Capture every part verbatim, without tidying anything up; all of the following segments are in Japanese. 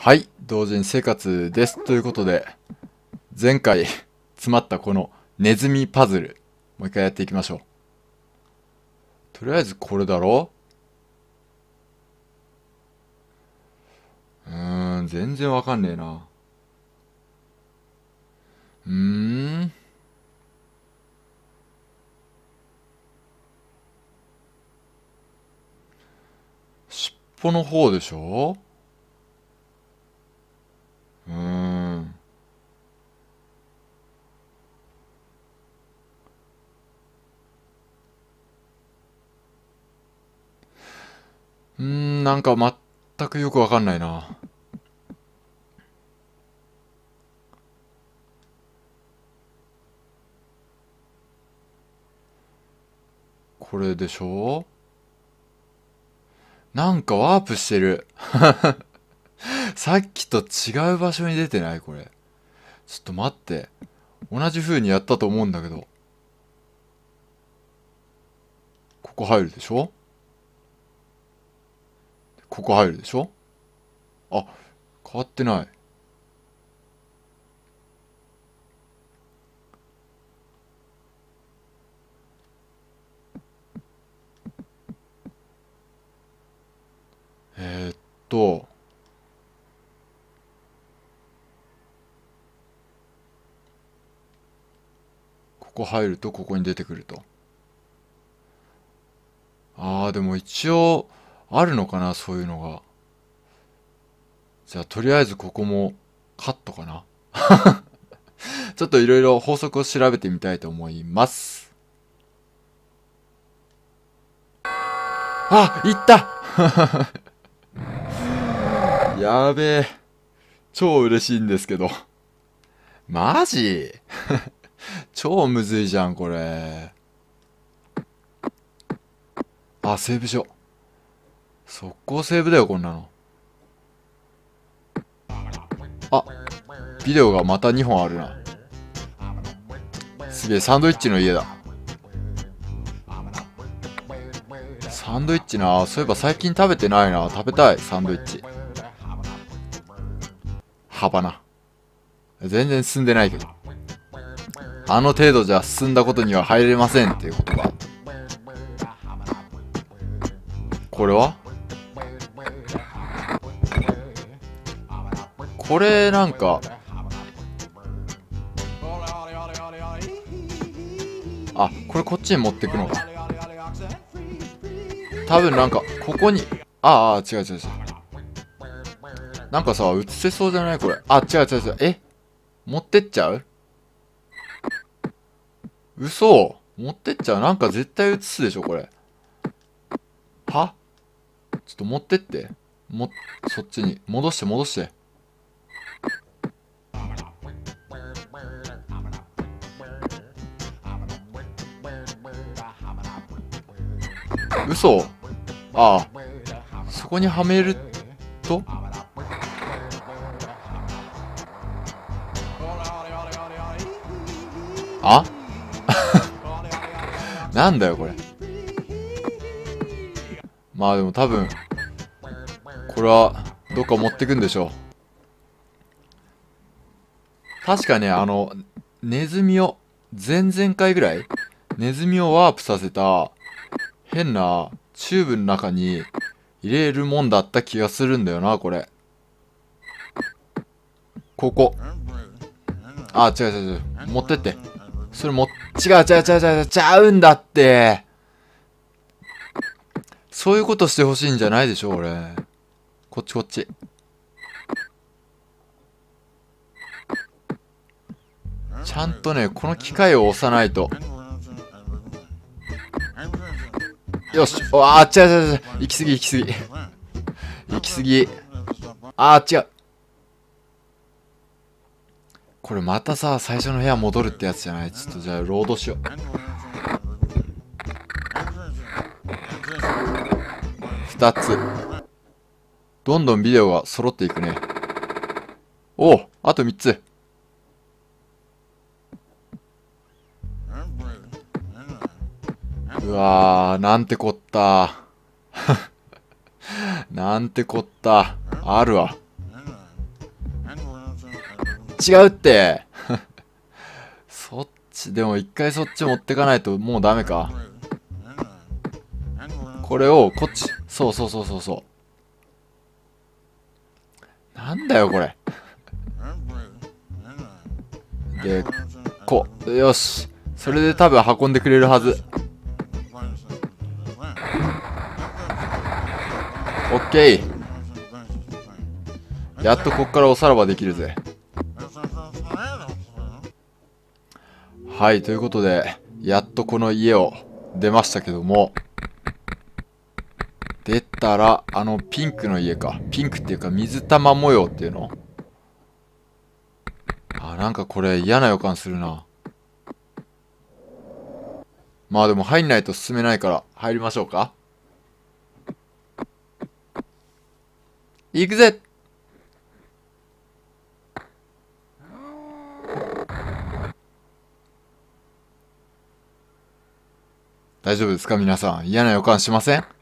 はい、同人生活です。ということで、前回詰まったこのネズミパズル、もう一回やっていきましょう。とりあえずこれだろうーん、全然わかんねえな。うーん。尻尾の方でしょうーん。うーん、なんか全くよくわかんないな。これでしょなんかワープしてる。さっきと違う場所に出てないこれ。ちょっと待って。同じ風にやったと思うんだけど。ここ入るでしょここ入るでしょあ、変わってない。えー、っと、ここ入るとここに出てくると。あー、でも一応、あるのかな、そういうのが。じゃあ、とりあえずここもカットかな。ちょっといろいろ法則を調べてみたいと思います。あ、いったやべえ。超嬉しいんですけど。マジ超むずいじゃん、これ。あ、セーブしよう。速攻セーブだよ、こんなの。あ、ビデオがまたにほんあるな。すげえ、サンドイッチの家だ。サンドイッチな、そういえば最近食べてないな。食べたい、サンドイッチ。幅な。全然進んでないけど。あの程度じゃ進んだことには入れませんっていうことが。これはこれなんか、あ、これこっちに持ってくのか。多分なんか、ここに、ああ、違う違う違う。なんかさ、映せそうじゃないこれ。あ、違う違う違う。え持ってっちゃう嘘持ってっちゃうなんか絶対映すでしょこれ。はちょっと持ってって。も、そっちに。戻して戻して。嘘ああ。そこにはめるとあなんだよこれ。まあでも多分、これはどっか持ってくんでしょう。確かね、あの、ネズミを、前々回ぐらい、ネズミをワープさせた変なチューブの中に入れるもんだった気がするんだよな、これ。ここ。あ、違う違う違う。持ってって。それも、違う違う違う違う、ちゃうんだって。そういうことしてほしいんじゃないでしょ、俺。こっちこっち。ちゃんとね、この機械を押さないと。よし。あー、違う違う違う。行き過ぎ行き過ぎ。行き過ぎ。あー、違う。これまたさ、最初の部屋戻るってやつじゃないちょっとじゃあ、ロードしよう。二つ。どんどんビデオが揃っていくね。おお、あと三つ。うわー、なんてこった。なんてこった。あるわ。 違うってそっち、でも一回そっち持ってかないともうダメか。これをこっち、そうそうそうそうそう。なんだよこれ。で、こう、よし。それで多分運んでくれるはず。オッケー。やっとこっからおさらばできるぜ。はい、ということで、やっとこの家を出ましたけども、出たら、あのピンクの家か。ピンクっていうか水玉模様っていうの？あ、なんかこれ嫌な予感するな。まあでも入んないと進めないから入りましょうか。行くぜ。大丈夫ですか皆さん。嫌な予感しません？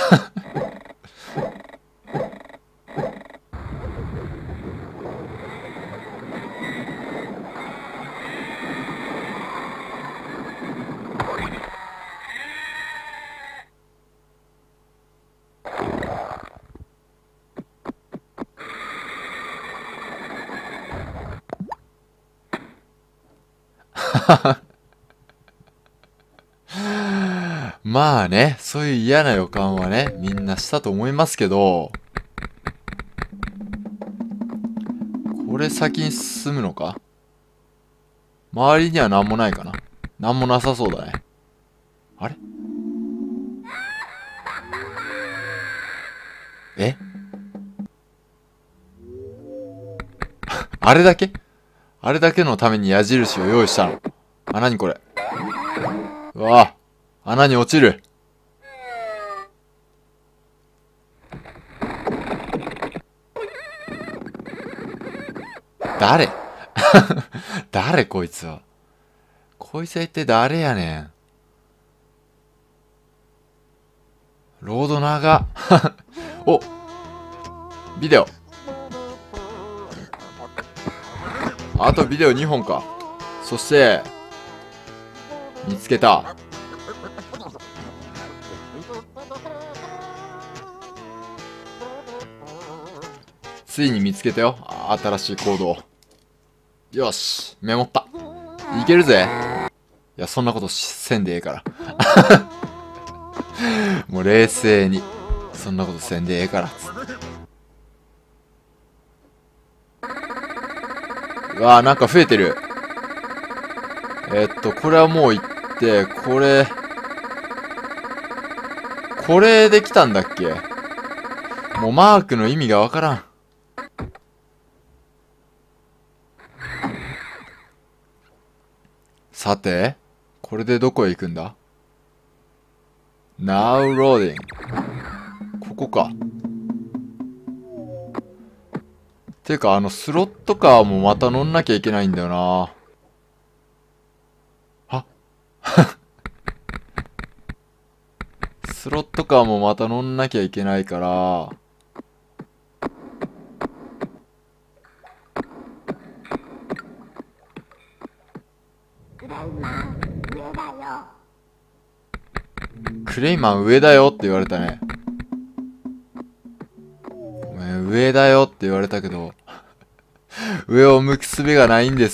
まあね、そういう嫌な予感はね、みんなしたと思いますけど、これ先に進むのか？周りには何もないかな？何もなさそうだね。あれ？えあれだけあれだけのために矢印を用意したの？あ、なにこれ？うわぁ、穴に落ちる。誰誰こいつは。こいつは一体誰やねん。ロード長お、ビデオ。あとビデオにほんか。そして、見つけた。ついに見つけたよ。新しい行動。よし、メモった。いけるぜ。いや、そんなことせんでええから。もう冷静に。そんなことせんでええから。うわー、なんか増えてる。えー、っと、これはもう行って、これ、これできたんだっけ？もうマークの意味がわからん。さて、これでどこへ行くんだ？ Now loading。ここか。ていうか、あの、スロットカーもまた乗んなきゃいけないんだよな。はスロットカーもまた乗んなきゃいけないから、クレイマン上だよって言われたね。ごめん、上だよって言われたけど、上を向く術がないんです。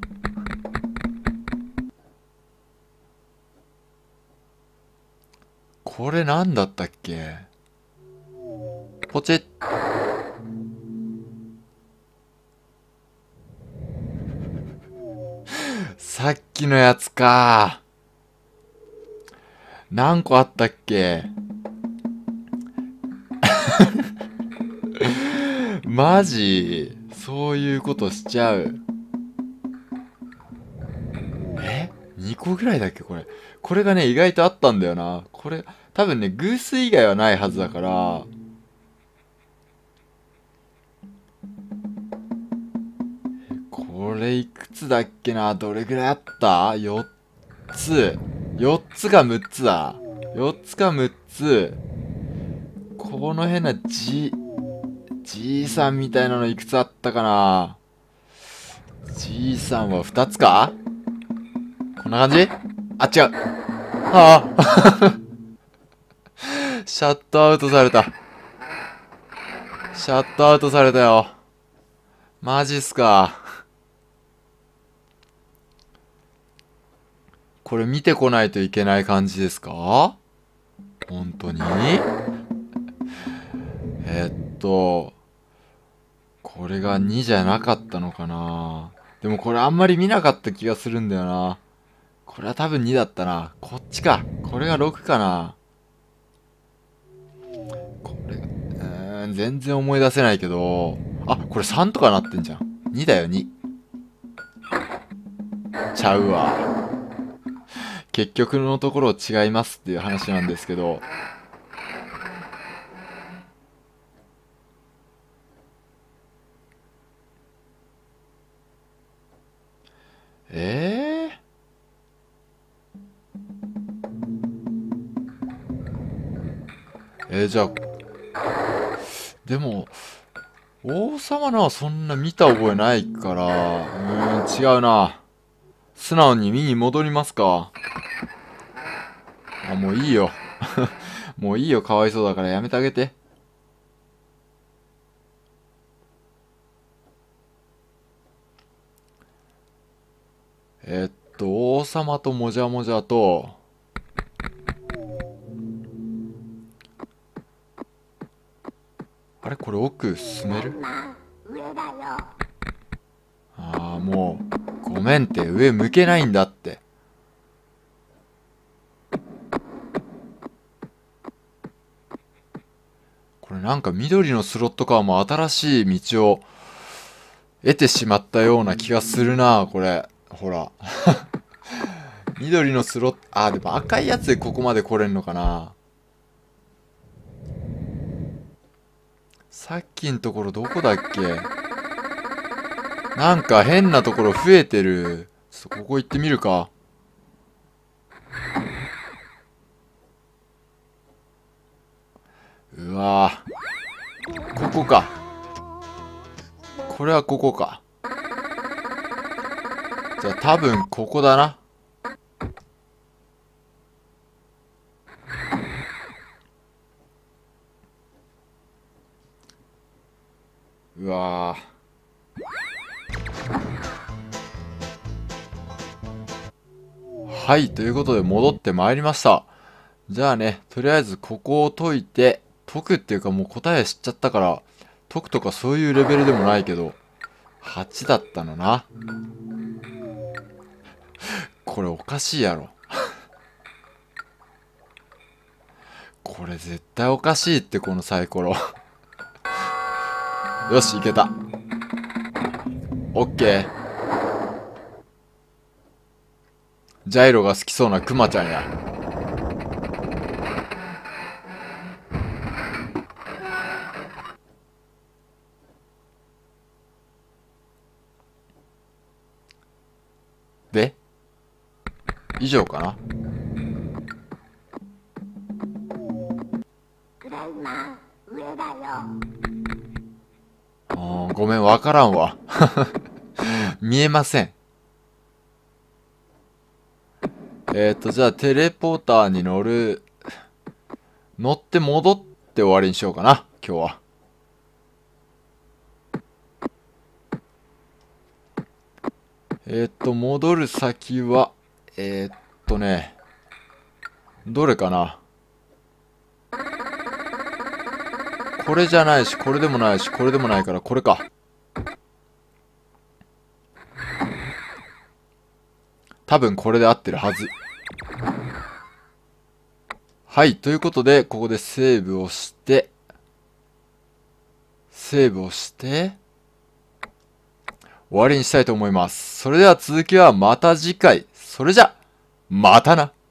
これなんだったっけ？ポチッ。さっきのやつか。何個あったっけ？マジ？そういうことしちゃう。え？ に 個ぐらいだっけこれ。これがね、意外とあったんだよな。これ、多分ね、偶数以外はないはずだから、これいくつだっけな？どれぐらいあった？ よっ つ。よっつかむっつだ。よっつかむっつ。この変なじ、じいさんみたいなのいくつあったかな？ じいさんはふたつか？こんな感じ？あ、違う。ああシャットアウトされた。シャットアウトされたよ。マジっすか。これ見てこないといけない感じですか？本当に？えっと、これがにじゃなかったのかな。でもこれあんまり見なかった気がするんだよな。これは多分にだったな。こっちか。これがろくかな。これ、うーん、全然思い出せないけど。あ、これさんとかなってんじゃん。にだよ、に。ちゃうわ。結局のところ違いますっていう話なんですけど。えー、えー、じゃあ、でも、王様のはそんな見た覚えないから、うーん、違うな。素直に見に戻りますか。あ、もういいよ。もういいよ、かわいそうだからやめてあげて。えっと、王様ともじゃもじゃと、あれこれ奥進める？ああ、もう、ごめんって上向けないんだって。これなんか緑のスロットカーも新しい道を得てしまったような気がするな、これ。ほら。緑のスロット、あ、でも赤いやつでここまで来れんのかな。さっきんところどこだっけ？なんか変なところ増えてる。ちょっとここ行ってみるか。うわぁ。ここか。これはここか。じゃあ多分ここだな。うわぁ。はい、ということで戻ってまいりました。じゃあね、とりあえずここを解いて、解くっていうかもう答え知っちゃったから、解くとかそういうレベルでもないけど、はちだったのな。これおかしいやろ。これ絶対おかしいってこのサイコロ。よし、いけた。オッケー。ジャイロが好きそうなクマちゃんや。で以上かな。あーごめん、わからんわ。見えません。えっと、じゃあ、テレポーターに乗る。乗って戻って終わりにしようかな、今日は。えっと、戻る先は、えっとね、どれかな。これじゃないし、これでもないし、これでもないから、これか。多分これで合ってるはず。はい、ということで、ここでセーブをして、セーブをして、終わりにしたいと思います。それでは続きはまた次回。それじゃ、またな。